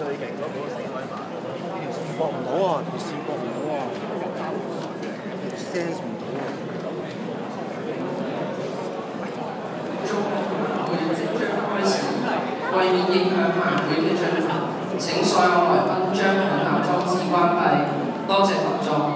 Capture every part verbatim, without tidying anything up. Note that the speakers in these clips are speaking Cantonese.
最勁嗰個死鬼馬，搏唔到啊！條線搏唔到啊 ，sense 唔到啊！ 為免影響晚會嘅進行，請所有來賓將紅藍裝置關閉。多謝合作。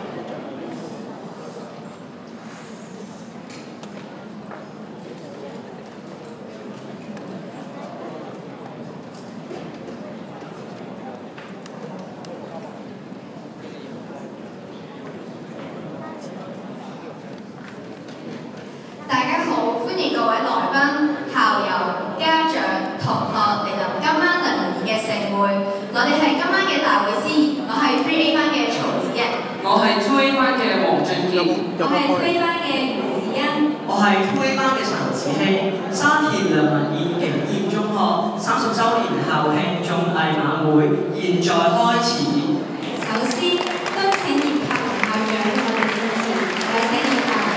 大家好，歡迎各位來賓、校友、家長、同學嚟到今晚輪椅嘅盛會。我哋係今晚嘅大會司儀，我係 three A 班嘅曹子欣， 我係 two A 班嘅黃俊傑， 我係 two A 班嘅胡子欣， 我係 two A 班嘅陳子希。沙田良民演景業中學三十週年校慶綜藝晚會現在開始。 首先，恭請葉柏雄校長為我哋致辭，有請葉校長。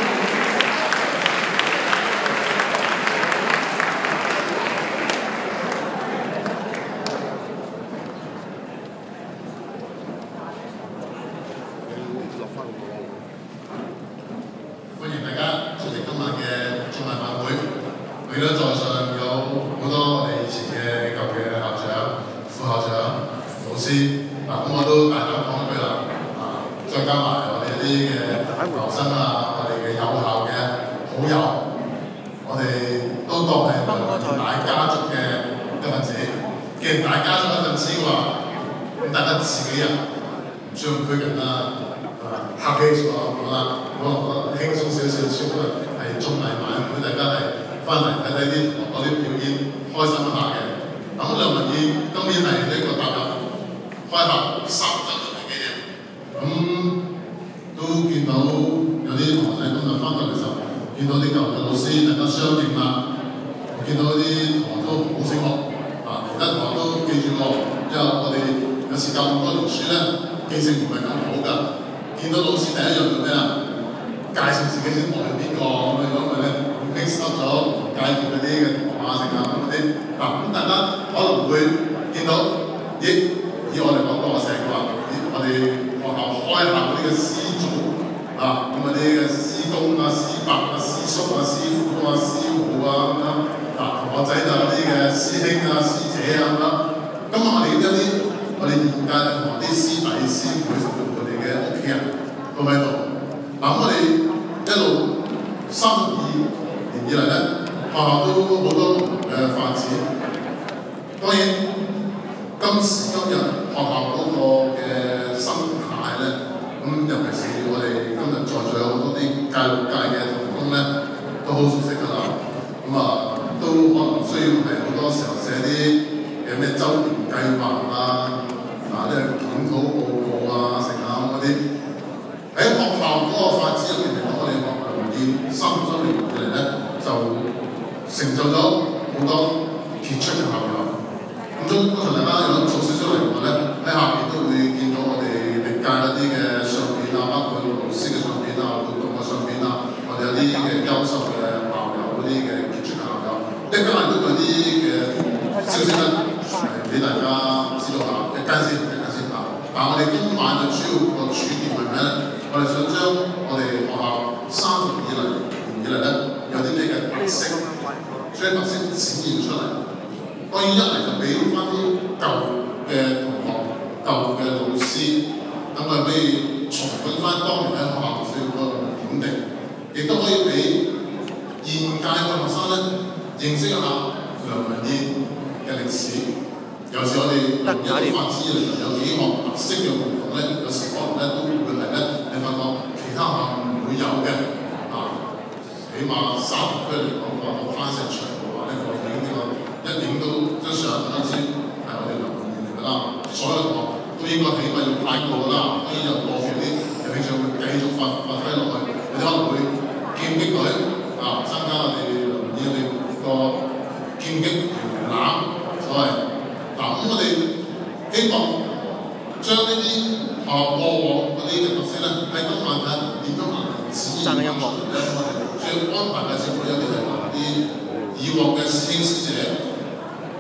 歡迎大家出席今晚嘅綜藝晚會。我記得在上有好多我哋以前嘅舊嘅校長、副校長、老師。嗱，咁我都大膽講一句啦，啊，再加埋我哋一啲嘅留生啊，我哋嘅有效嘅好友，我哋都當係大家族嘅一份子。既然大家族一份子嘅話，咁大家自己人唔需要拘謹啦。客氣咗好啦，我覺得輕鬆少少，超過係綜藝晚會，大家係翻嚟睇睇啲我啲表演，開心一下嘅。咁梁文燕今年係呢個踏入開校三週年嘅紀念，咁都見到有啲同學仔今日翻到嚟時候，見到啲舊嘅老師大家相應啦，我見到啲同學都好醒目，啊，其他同學都記住我，因為我哋有時教咁多年書咧，記性唔係咁好㗎。見到老師第一樣做咩啊？介紹自己先，我係邊個咁樣樣嘅咧 ，mix up 咗介紹嗰啲嘅馬成啊咁嗰啲。嗱，咁大家可能會見到，咦？以我哋講過，我成日話，咦？我哋學校開校嗰啲嘅師祖啊，咁嗰啲嘅師公啊、師伯啊、師叔啊、師傅啊、師傅啊咁樣。嗱，同學仔就有啲嘅師兄啊、師姐啊咁樣。咁我哋一啲我哋現屆同學啲師弟師妹甚至乎嘅屋企人都喺度。嗱，咁我哋一路三十二年以嚟咧，學校都好多誒發展。當然，今時今日學校嗰個嘅生態咧，咁尤其是我哋今日在座有好多啲教育界嘅同工咧，都好熟悉㗎啦。咁啊，都可能需要係好多時候寫啲嘅咩周年計劃啊，嗱呢個檢討報告啊，成啊嗰啲喺學校嗰個發展入邊嚟講，我哋學校見三十週年以嚟咧，就成就咗好多傑出嘅校友。咁中通常大家有做少少嚟講咧，喺下邊都會見到我哋歷屆一啲嘅相片啊，包括老師嘅相片啊、活動嘅相片啊，我哋有啲嘅優秀嘅校友嗰啲嘅傑出嘅校友，一間人都有啲嘅消息咧，係俾大家知道下。一間先，一間先嚇。但係我哋今晚嘅主要個主點係咩咧？我哋想將我哋學校三十以嚟年以嚟咧有啲咩嘅特色，將特色展現出嚟。當然一嚟就俾翻啲舊嘅同學、舊嘅老師，等佢可以重溫翻當年喺學校嘅嗰個點滴，亦都可以俾現屆嘅學生咧認識一下梁文燕嘅歷史。有時我哋有啲發展嚟有幾項特色嘅活動咧，有時可能咧都會係咧，你發覺其他學校唔會有嘅啊。起碼三十區嚟講，個攀石場嘅話咧，我影呢個一影到張相，啱先係我哋梁文燕嚟㗎啦。所有同學都應該起碼要派過㗎啦。當然有個別啲有興趣會繼續發發揮落去，有啲可能會劍擊隊啊，增加我哋梁文燕我哋個劍擊搖籃所謂。嗱，咁我哋希望將呢啲學校過往嗰啲嘅特色咧，喺今晚睇點樣能夠展現出嚟咧。我哋主要安排嘅時候，有啲係啲以往嘅師兄師姐，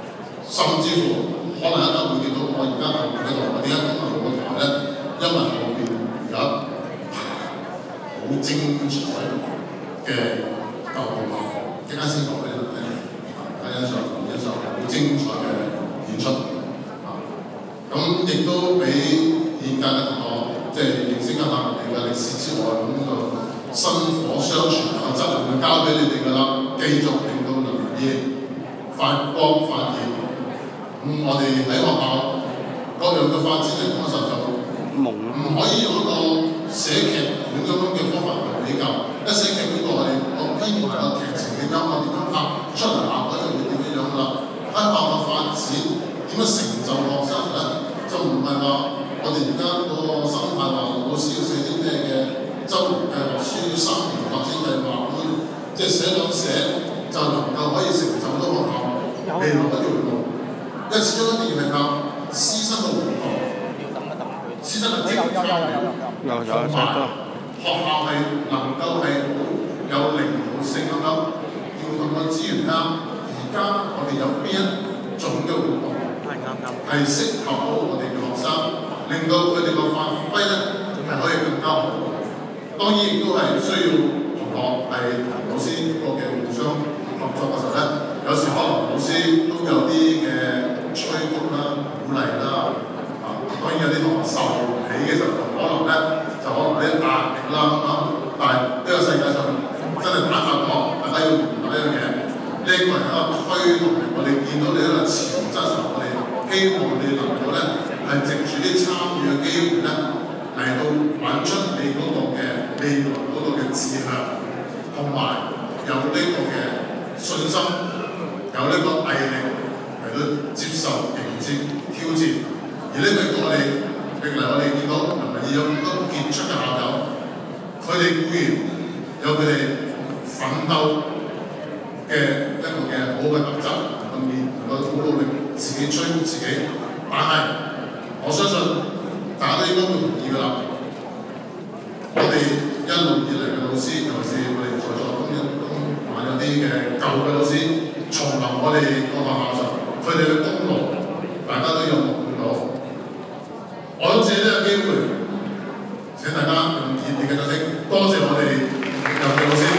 甚至乎可能一間會見到我而家後邊嗰度，我點解講後個台咧？因為後邊有好精彩嘅舊同學，一間先講俾你聽，睇欣賞欣賞好精彩嘅演出啊！咁亦都俾現屆嘅同學即係認識一下我哋嘅歷史之外，咁就薪火相傳啊，責任就交俾你哋㗎啦，繼續令到林業發光發熱。咁、嗯、我哋喺學校各樣嘅發展嚟講實就唔可以用一個寫劇本咁樣嘅方法去比較。一寫劇本個我哋個編排個劇情嘅音樂點樣拍出嚟效果就會點樣樣㗎啦。喺學校嘅發展點樣成就學生咧，就唔係話我哋而家個生態話老師要寫啲咩嘅周年計劃書、三年發展計劃咁，即係寫兩寫就能夠可以成就到學校未來一條路。因為始終一定要係靠師生嘅互動，師生嘅積極參與，同埋學校係能夠係有靈活性咁樣調動個資源啦。而家我哋有邊一種嘅活動係適合到我哋嘅學生，令到佢哋個發揮咧係可以更加好。當然亦都係需要同學係同老師個嘅互相合作嘅時候咧，有時可能老師都有啲嘅催谷啦、鼓勵啦，啊當然有啲同學受唔起嘅時候，可能咧就可能啲壓力啦咁啊。但係呢個世界上真係坦白講，大家要明白一樣嘢，呢、這個係一個推動力。我哋見到你喺度潮質時候，我哋希望你能夠咧係藉住啲參與嘅機會咧嚟到揾出你嗰個嘅未來嗰個嘅志向，同埋有呢個嘅信心，有呢個毅力。嚟接受迎接挑戰，而呢個亦都我哋歷嚟我哋見到人民已有咁多傑出嘅校友，佢哋固然有佢哋奮鬥嘅一個嘅好嘅特質，能面能夠好努力自己催谷自己，但係我相信大家都應該會同意㗎啦。我哋一路以嚟嘅老師，尤其是我哋在座今日今晚有啲嘅舊嘅老師，重臨我哋個學校上。佢哋嘅功勞，大家都有目共睹。我都借呢個機會，請大家用熱烈嘅掌聲，多謝我哋任嘅老師。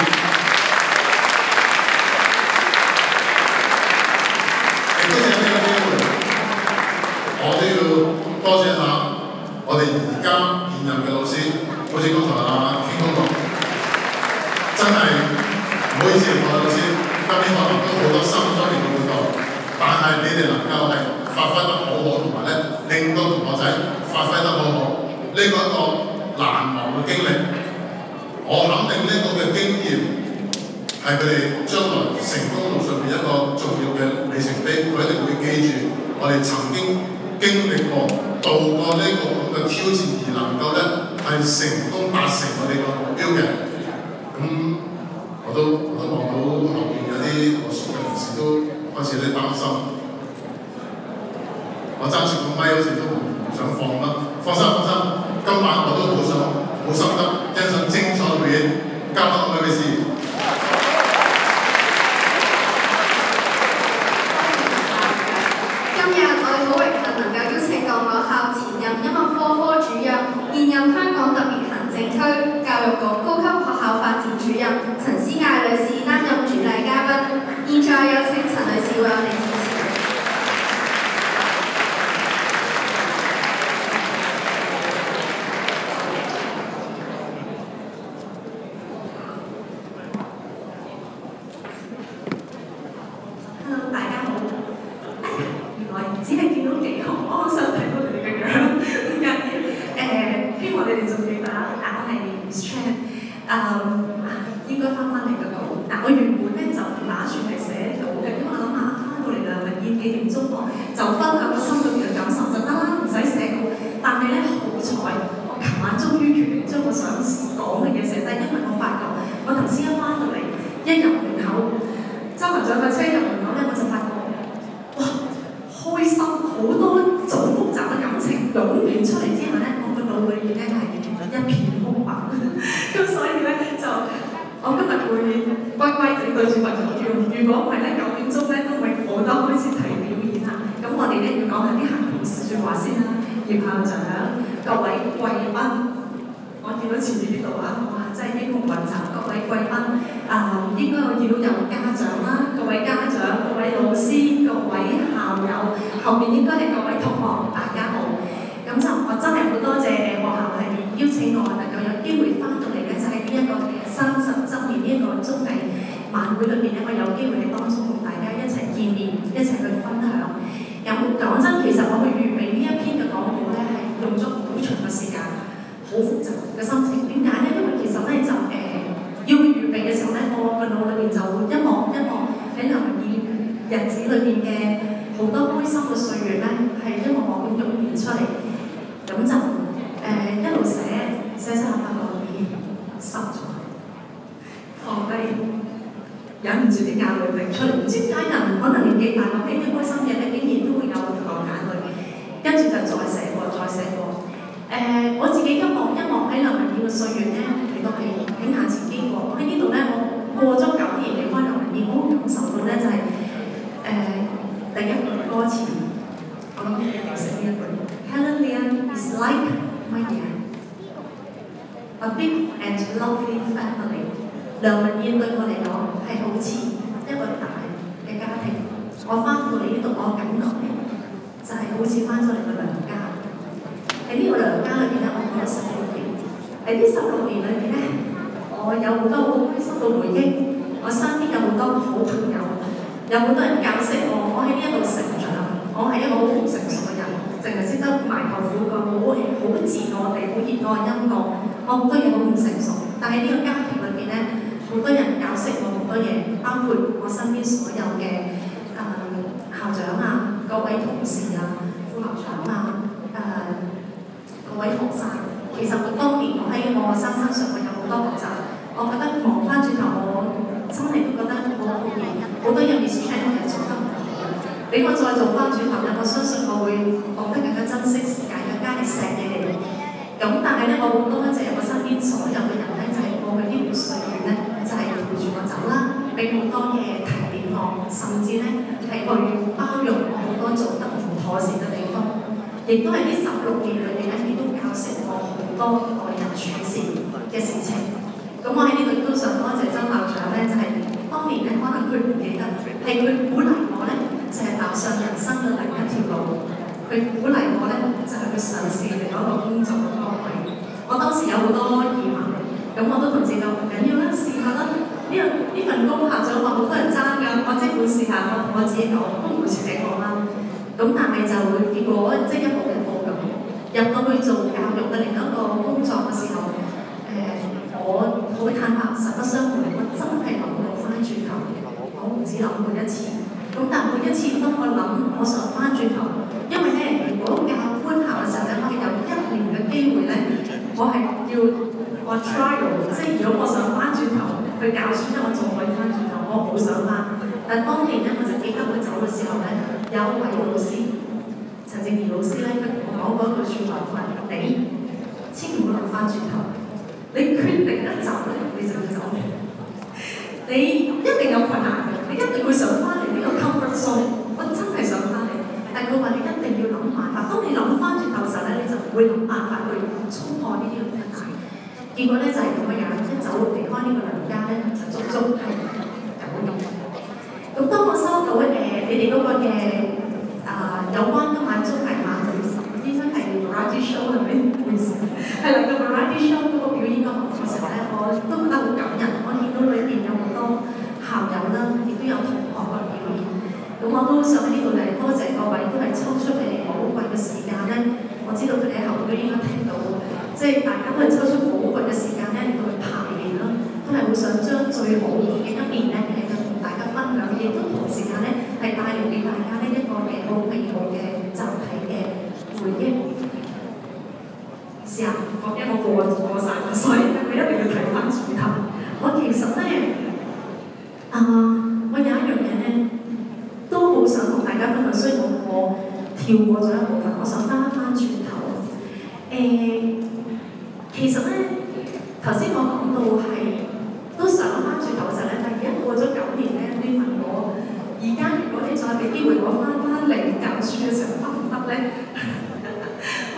亦都借呢個機會，我都要多謝下我哋而家現任嘅老師，好似剛才阿傾講，真係唔好意思，各位老師，今年可能都好多新周年嘅活動。但係你哋能夠係發揮得好好，同埋咧令到同學仔發揮得好好，呢、這個一個難忘嘅經歷。我肯定呢個嘅經驗係佢哋將來成功路上面一個重要嘅里程碑，佢一定會記住我哋曾經經歷過、度過呢個咁嘅挑戰，而能夠咧係成功達成我哋個目標嘅。咁我都我都望到後邊有啲我熟嘅同事都開始有啲擔心，我揸住個咪好似都唔想放啦。放心放心，今晚我都好想好心得欣賞精彩嘅表演，交翻個咪俾師。 今日我哋好榮幸能夠邀請到我校前任音樂科科主任、現任香港特別行政區教育局高級學校發展主任陳思艾女士擔任主禮嘉賓。現在有請陳女士為我哋致辭。 Hello， 大家好。哎呀，原來只係見到幾個，我好想睇到你哋嘅樣，唔緊要。誒，希望你哋仲記得，啊，我係 Miss Chan， 誒，應該翻返嚟嗰度。嗱，我原本咧就唔打算係寫稿嘅，因為我諗下翻到嚟啦，民建紀念中學就分享個心裏邊嘅感受就得啦，唔使寫稿。但係咧好彩，我琴晚終於決定將我想講嘅嘢寫低，因為我發覺我頭先一翻到嚟，一入門口，周校長嘅車入門口咧，我就發覺，哇，開心好多種複雜嘅感情湧現出嚟之後咧，我個腦裏邊咧係一片空白，咁所以咧就。我今日會乖乖地對住份稿叫，如果唔係咧九點鐘咧都未冇得開始睇表演啦。 話先啦，葉校長、各位貴賓，我見到前面呢度啊，哇！真係英雄雲集，各位貴賓啊、呃，應該我見到有家長啦，各位家長、各位老師、各位校友，後面應該係各位同學，大家好。咁就我真係好多謝誒學校係邀請我能夠有機會翻到嚟咧，就係呢一個嘅三十週年呢一個綜藝晚會裏邊咧，我有機會喺當中同大家一齊見面，一齊去分享。咁講真，其實我去預備呢一篇嘅講稿咧，係用咗好長嘅時間，好複雜嘅心情。點解咧？因為其實咧就誒、呃、要去預備嘅時候咧，我個腦裏邊就一幕一幕喺林以日子裏邊嘅好多開心嘅歲月咧，係一幕幕咁湧現出嚟。咁就誒、呃、一路寫寫寫下發覺咦濕咗，放低，忍唔住啲眼淚流出嚟。唔知點解人可能年紀大，諗起啲開心嘢咧，竟然都會有流眼淚。跟住就再寫過，再寫過。誒、呃、我自己一幕一幕喺梁文燕嘅歲月咧，亦都係喺眼前經過。我喺呢度咧，我過咗九年離開梁文燕，我感受到咧就係、是、誒、呃、第一句歌詞，我諗一定要寫呢一句。Helen Lian is like my dear, a big and lovely family。梁文燕對我嚟講係好似一個大嘅家庭。我翻到嚟呢度，我感覺咧就係、是、好似翻咗嚟個娘家。喺呢個娘家裏邊咧，我過咗十六年。喺呢十六年裏邊咧，我有好多好開心嘅回憶。我身邊有好多好朋友，有好多人教識我。我喺呢一度成長，我係一個好唔成熟嘅人。淨係識得埋頭苦幹，好好自我地，好熱愛音樂。我好多嘢好唔成熟，但係呢個家庭裏邊咧，好多人教識我好多嘢，包括我身邊所有嘅誒、呃、校長啊、各位同事啊、副校長啊、誒、呃、各位學生。其實我當年我喺我生身上，我有好多學習。我覺得望翻轉頭，我真係都覺得好好嘢，好多嘢 miss train 係做得唔好。俾我再做翻轉頭咧，我相信我會懂得更加珍惜時間，更加係錫你哋。咁但係咧，我好多謝我身邊所有嘅人咧，就係、是、過去呢段歲月咧，就係、是、陪住我走啦，俾好多嘅提點我，甚至咧係去包容我好多做得唔妥善嘅地方。亦都係呢十六年裏邊咧，亦都教識我好多待人處事嘅事情。咁我喺呢度都想多謝曾校長咧，就係、是、當年咧，可能佢唔記得，係佢鼓勵我咧。就係踏上人生嘅另一條路，佢鼓勵我咧，就係、是、去嘗試另一個工作嘅崗位。我當時有好多疑問，咁我都同自己講唔緊要啦，試下啦。呢個呢份工校長話好多人爭㗎，我即管試下。我同我自己講，都唔會自己講啦。咁但係就會結果即係一步一步咁入到去做教育嘅另一個工作嘅時候，誒、呃、我好坦白，實不相瞞，我真係諗到翻轉頭，我唔止諗過一次。咁但每一次當我諗，我想翻轉頭，因為咧，如果教官校嘅時候咧，我係有一年嘅機會咧，我係要我 trial， 即係如果我想翻轉頭去教書咧，我仲可以翻轉頭，我好想翻。但當年咧，我就記得佢走嘅時候咧，有一位老師，陳正儀老師咧，佢同我講過一句説話，佢話：你千祈唔好諗翻轉頭，你決定一走咧，你就要走。你一定有困難嘅，你一定會想翻嚟呢個 comfort zone。我真係想翻嚟，但係佢話你一定要諗辦法。當你諗翻轉頭嘅時候咧，你就會諗辦法去衝破呢啲困難。結果咧就係咁嘅樣，一走離開呢個娘家咧，就足足係九年。咁當我收到誒、呃、你哋嗰個嘅啊、呃、有關今晚綜藝晚會，應該係 variety show 係咪？唔好意思，係啦，個 variety show 嗰個表演個項目嘅時候咧，我都覺得好感人。我見到裏邊有好多校友啦，亦都有同學嘅表演。咁我都想喺呢度嚟多謝各位，都係抽出你哋寶貴嘅時間咧。我知道佢哋喺後邊都應該聽到，即係大家都係抽出寶貴嘅時間咧嚟到去排練啦，都係好想將最好嘅一面咧係同大家分享，亦都同時間咧係帶嚟俾大家呢一個嘅好美好嘅集體嘅回憶。試下，我驚我過過曬，所以咧我一定要睇翻轉頭。我其實咧，啊、呃，我有一樣嘢咧，都好想同大家分享。雖然我我跳過咗一部分，我想翻翻轉頭。誒、呃，其實咧，頭先我講到係都想翻轉頭嘅時候咧，但係而家過咗九年咧，你問我，而家如果你再俾機會我翻翻嚟教書嘅時候，得唔得咧？有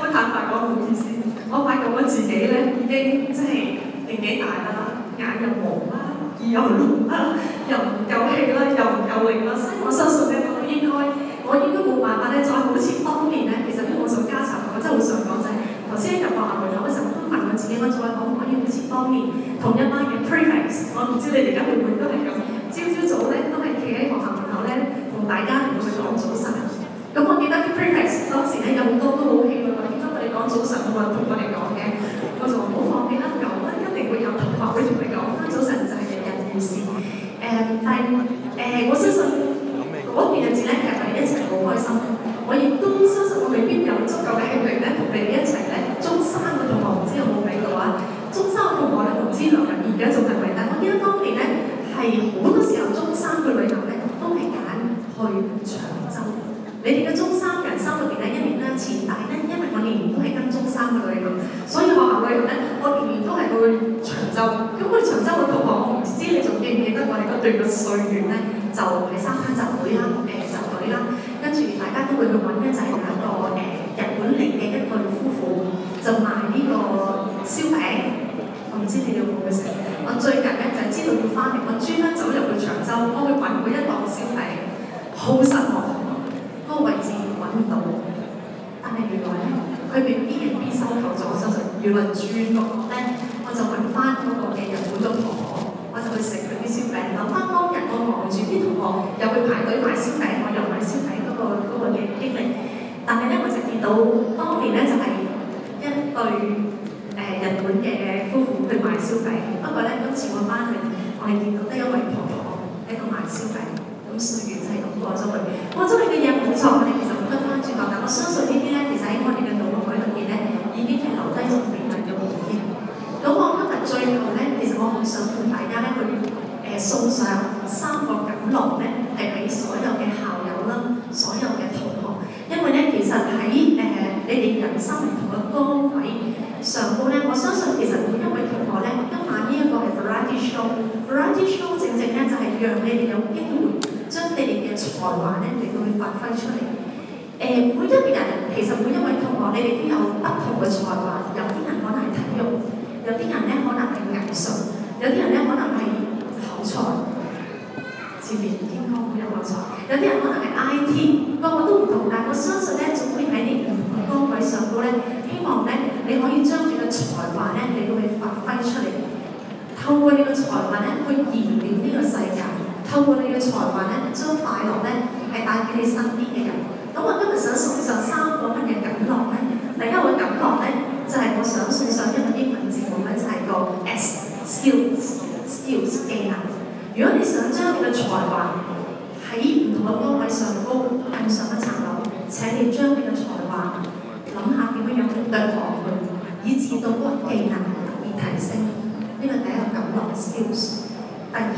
坦白講唔好意思，我發覺我自己咧已經即係年紀大啦，眼又毛啦，耳又聾啦，又唔夠氣啦，又唔夠力啦，所以我相信咧，我應該我應該冇辦法咧，再好似當年咧，其實呢個我想加插，我真係好想講就係頭先入學校門口嘅時候，我都問我自己，我再可唔可以好似當年同一班嘅 prefects， 我唔知你哋而家會唔會都係咁，朝朝早咧都係企喺學校門口咧，同大家嚟到去講早晨。咁我記得啲 prefects 當時咧有好多都好氣餒，點解我哋講早晨冇人同我哋講嘅？我就話唔好放棄啦，有啦，一定會有同學會同你講翻早晨就係日日故事。誒，但係誒，我相信嗰段日子咧，其實我哋一齊好開心。我亦都相信我未必有足夠嘅氣力咧，同你哋一齊咧。中三嘅同學唔知有冇俾到啊？中三嘅同學咧，唔知梁日而家仲係咪？但我記得當年咧係好多時候中三嘅旅行咧都係揀去長洲。你哋嘅中三人生裏邊咧一年咧前，但係咧因為我年年都係跟中三嘅旅行，所以學校旅行咧我年年都係去長洲。咁去長洲嘅同學，我唔知你仲記唔記得我哋嗰段嘅歲月咧，就係三班集會啦，誒集隊啦，跟住大家都會去揾咧就係有一個誒日本嚟嘅一對夫婦，就賣呢個燒餅。我唔知你哋有冇去食？我最近咧就知道要翻嚟，我專登走入去長洲，我去揾佢一檔燒餅，好失望。嗰個位置揾唔到，但係原來咧，佢被 B and B 收購咗，就原來轉角咧，我就揾翻嗰個嘅日本嘅婆婆，我就去食佢啲燒餅。留翻當日我望住啲同學又去排隊買燒餅，我又買燒餅嗰、那個嗰、那個嘅經歷。但係咧，我就見到當年咧就係、是、一對誒、呃、日本嘅夫婦去賣燒餅。不過咧，今次我翻去，我係見到得一位婆婆喺度賣燒餅。咁歲月就係咁過咗去，過咗去嘅嘢冇錯，我哋其實冇得翻轉頭，但我相信呢啲咧，其實喺我哋嘅腦海裏邊咧，已經係留低咗美麗嘅回憶。咁我今日最後咧，其實我好想同大家咧去誒、呃、送上三個感樂咧，係俾所有嘅校友啦，所有嘅同學，因為咧其實喺誒、呃、你哋人生唔同嘅崗位上高咧，我相信其實每一位同學咧，今晚呢一個係 variety show，variety show 正正咧就係、是、讓你哋有機會。將你哋嘅才華咧嚟到去發揮出嚟。誒、呃，每一個人其實每一位同學，你哋都有不同嘅才華。有啲人可能係體育，有啲人咧可能係藝術，有啲人咧可能係口才，自然健康好有口才。有啲人可能係 I T， 個個都唔同，但係我相信咧，總會喺呢唔同嘅崗位上高咧，希望咧你可以將你嘅才華咧嚟到去發揮出嚟，透過你嘅才華咧去燃亮呢個世界。透過你嘅才華咧，將快樂咧係帶俾你身邊嘅人。咁我今日想送上三個乜嘢感樂咧？第一個感樂咧，就係、是、我想送上一個英文字母咧，就係、是、個 S skills skills 技能。如果你想將你嘅才華喺唔同嘅崗位上高更上一層樓，請你將你嘅才華諗下點樣樣去對抗佢，以至到嗰個技能而提升。呢個第一個感樂 skills。第二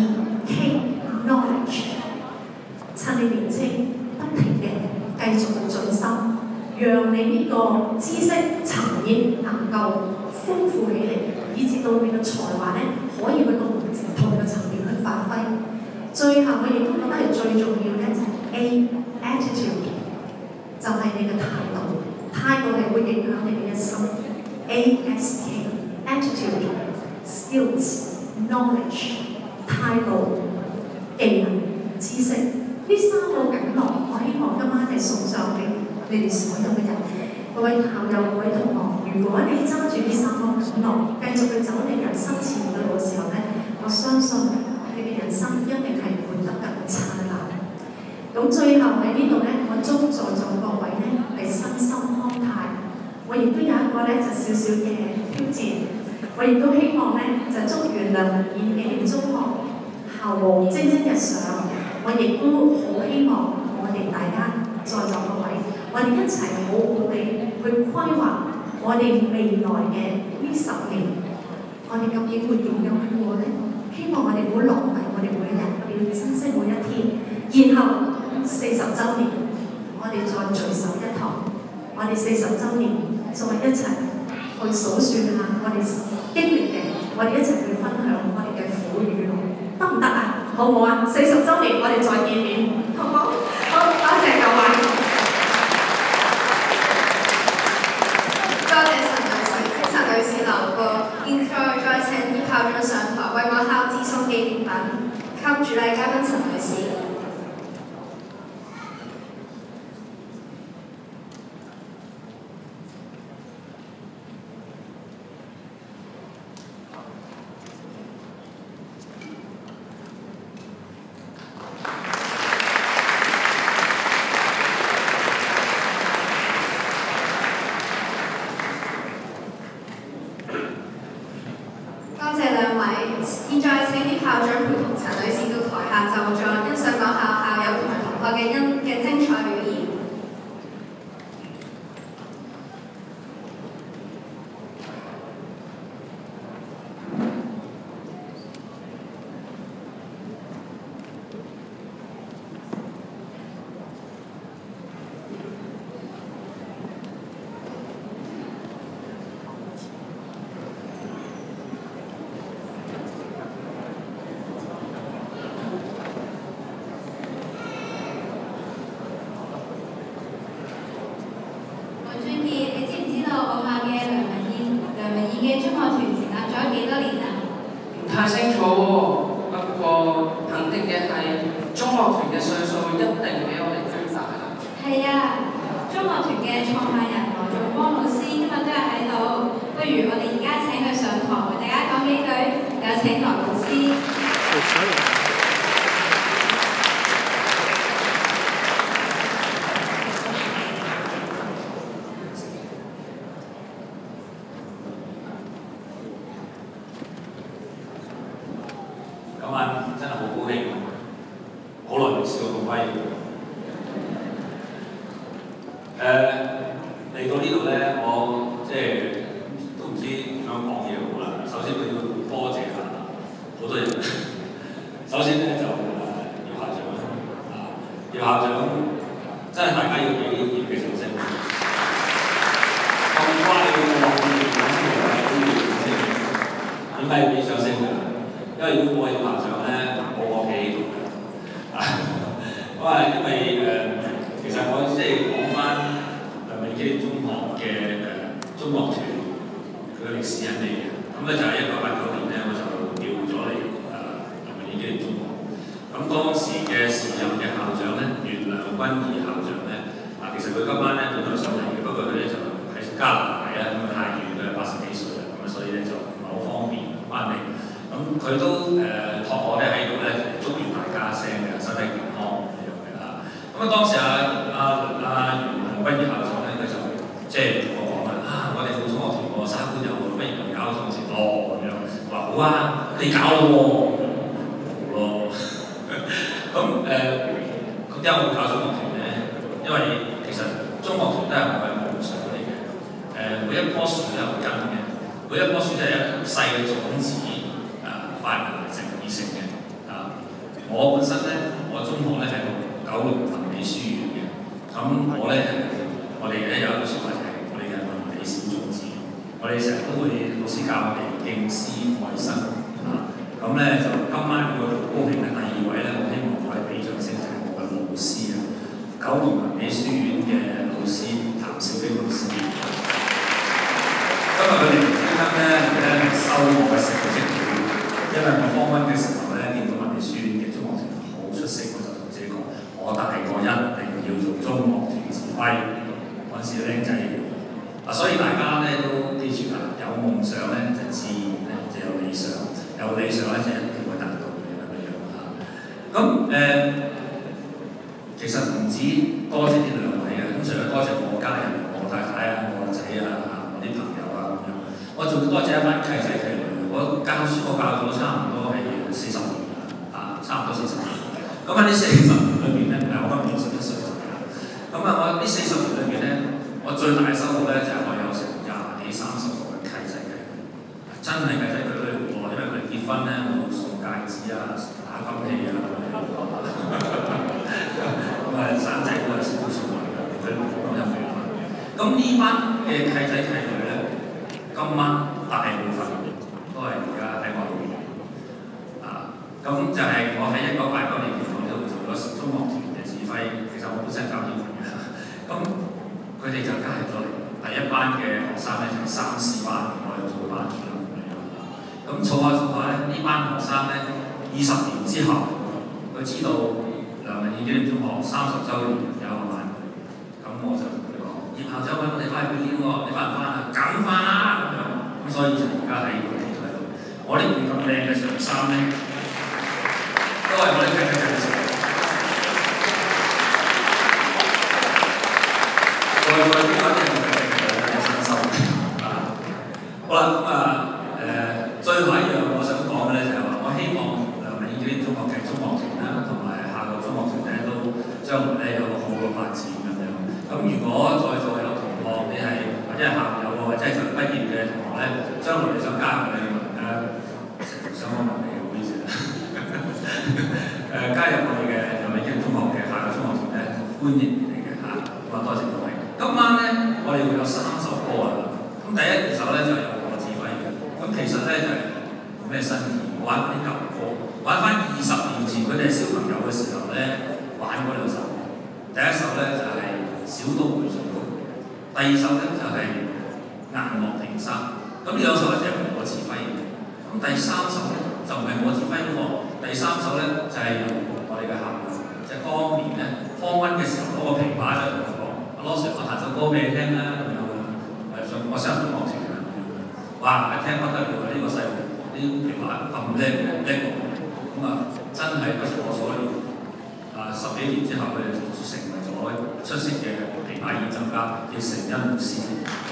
K knowledge， 趁你年青，不停嘅繼續去進修，讓你呢個知識層面能夠豐富起嚟，以至到你嘅才華咧可以去到唔同嘅層面去發揮。最後我亦都覺得係最重要咧，就係 A attitude， 就係你嘅態度，態度係會影響你嘅一生。A S K attitude skills knowledge。態度、技能、知識，呢三個感樂，我希望今晚係送上俾你哋所有嘅人。各位校友、各位同學，如果你揸住呢三個感樂，繼續去走你人生前嘅路嘅時候咧，我相信你嘅人生一定係活得更燦爛。咁最後喺呢度咧，我祝在座各位咧係身心康泰。我亦都有一個咧就少少嘅挑戰。我亦都希望咧，就祝願梁文燕紀念中學校務蒸蒸日上。我亦都好希望我哋大家在座各位，我哋一齊好好地去規劃我哋未來嘅呢十年，我哋究竟會點樣去過咧？希望我哋唔好浪費我哋每一日，我哋要珍惜每一天。然後四十週年，我哋再聚首一堂，我哋四十週年再一齊去數算下我哋經歷嘅，我哋一齊去分享我哋嘅苦與樂，得唔得啊？好唔好啊？四十週年我哋再見面，好唔好？好，多謝各位。 嘅精嘅精彩表現。 太清楚喎，不過肯定嘅係中樂團嘅歲數一定比我哋更大。 係啊，中樂團嘅創辦人羅仲光老師今日都係喺度，不如我哋而家請佢上台為大家講幾句，有請羅老師。 真係好高興，好耐未試過咁威。誒嚟到呢度咧，我即係都唔知點樣講嘢好啦。首先我要多謝下好多人。首先咧就誒姚校長啊，姚校長真係大家要俾啲熱嘅掌聲。咁乖嘅喎，點解要俾掌聲㗎？因為如果我係校長咧，冇我企喺度嘅。咁啊，因為誒、呃，其實我即係講翻梁永基中學嘅誒、呃、中樂團佢嘅歷史喺嚟嘅。咁咧就係一九八九年咧，我就調咗嚟誒梁永基中學。咁當時嘅時任嘅校長咧，袁良君儀校長咧，啊，其實佢今晚咧本來上嚟嘅，不過佢咧就喺加拿大啊，咁太遠嘅八十幾歲啦，咁啊所以咧就唔係好方便翻嚟。咁佢都誒託我咧喺度咧祝願大家聲嘅身體健康咁樣嘅啦。咁啊當時啊啊啊袁君儀校長咧，佢就即係同我講啦，啊我哋冇中樂團喎，三官有喎，不如我哋搞中樂團咯咁樣。我話好啊，你搞咯喎，好咯。咁誒咁點解我會搞中樂團咧？因為其實中樂團都係我嘅夢想嚟嘅。誒每一棵樹都有根嘅，每一棵樹都係一粒細嘅種子。發芽成而成嘅啊！我本身咧，我中學咧係讀九龍文理書院嘅，咁我咧我哋咧有一個説話就係我哋嘅文理小種子，我哋成日都會老師教我哋敬師愛生啊！咁咧就今晚我好高興嘅第二位咧，我希望我哋俾掌聲就係我嘅老師啊，九龍文理書院嘅老師譚兆基老師。今日佢哋唔知得咧，咧收我嘅成績。因為我方温嘅時候咧，見到文理書院嘅中樂團好出色，我就同自己講：我大個一定要做中樂團指揮。嗰陣時僆仔啊，所以大家咧都記住啦，有夢想咧就自然咧就有理想，有理想咧就一定會達到嘅咁樣啊。咁誒、呃，其實唔止多謝呢兩位嘅，咁除咗多謝我家人、我太太啊、我個仔啊、我啲朋友啊咁樣，我仲要多謝一班契仔契女。我教書我教咗差唔多係四十年啦，啊，差唔多四十年。咁喺呢四十年裏邊咧，唔係我今年六十一歲就係啦。咁啊，我呢四十年裏邊咧，我最大嘅收穫咧就係我有成廿幾三十個嘅契仔契女，真係契仔契女嚟喎，因為佢哋結婚咧，我送戒指啊、打金器啊咁樣。咁啊，生仔都係少數嚟嘅，佢哋講有冇分？咁呢班嘅契仔契女咧，今晚大部分。都係而家喺我度啊！咁就係我喺一九八九年嘅時候都做咗中樂團嘅指揮，其實我本身教英文嘅。咁佢哋就加入咗嚟，第一班嘅學生咧就係三四班，我又做班主任咁樣。咁儲下儲下咧，呢班學生咧二十年之後，佢知道梁文義紀念中學三十週年有個晚會，咁我就同佢講：葉校長揾我哋翻去表演喎，你翻唔翻啊？梗翻啦咁樣。咁所以就而家喺度。我呢件咁靚嘅長衫咧，都係我哋契仔製成。再再啲嗰啲係新收啊！好啦，咁啊誒，最後一樣我想講嘅咧就係話，我希望梁永基中學嘅中樂團啦，同埋下個中樂團咧都將來咧係有個好嘅發展咁樣。咁如果在座有同學你係或者係校友啊，或者係就畢業嘅同學咧，將來你想加入我哋誒想我問你嘅，唔好意思啦。誒加入我哋嘅梁美京中學嘅下個中學團咧，歡迎你哋嘅嚇。咁啊多謝各位。今晚咧我哋會有三首歌啊。咁第一二首咧就由我指揮嘅。咁其實咧就係冇咩新意，玩啲舊歌，玩翻二十年前佢哋係小朋友嘅時候咧玩嗰兩首。第一首咧就係、是、小都會上曲，第二首咧就係、是、硬樂庭山。咁呢兩首咧就係我指揮嘅。咁第三首咧就唔係我指揮喎，第三首咧就係、是、由我哋嘅校友，即係當年咧方温嘅時候攞個琵琶就同我講：阿羅 Sir， 我彈首歌俾你聽啦咁樣啊！誒上我上中樂團啊！哇！聽不得了啊！呢、這個細路啲琵琶咁叻嘅叻過我，咁啊真係不出我所料。啊！十幾年之後，佢哋成為咗出色嘅琵琶演奏家，叫成恩老師。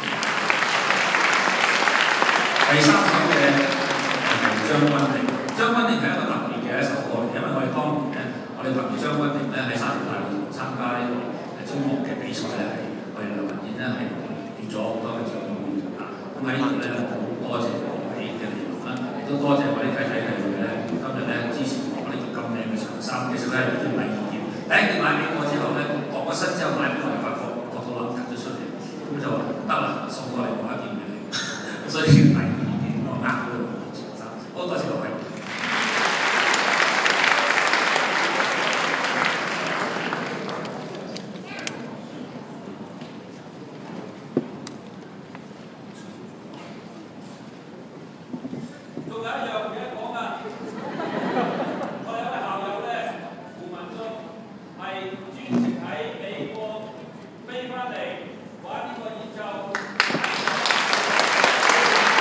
第三首嘅係將軍令，將軍令係一個特別嘅一首歌嚟，因為我哋當年咧，我哋憑住將軍令咧喺沙田大會堂參加呢個中學嘅比賽咧，係我哋梁文燕咧係奪咗好多嘅獎項啊！咁喺呢度咧，好多謝各位嘅聯絡啦，亦都多謝我啲契仔契妹咧，今日咧支持我呢條咁靚嘅長衫，其實咧係啲禮意。第一件買俾我之後咧，學個身之後買俾我，發覺個肚腩凸咗出嚟，咁就話得啦，送過嚟我一件俾你。所以第二件我呃咗佢長衫，好多謝各位。仲有一樣嘢講啊！我有位校友咧，胡文忠係專程喺美國飛翻嚟玩呢個演奏。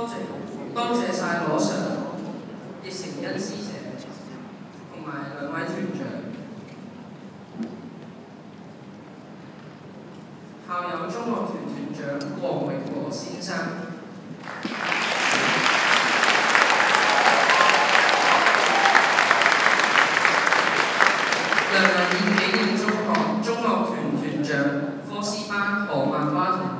多謝多謝晒羅 Sir、葉成恩師姐同埋兩位團長，校友中樂團團長黃榮和先生。梁文燕紀念中學中樂團團長科斯班何曼娃同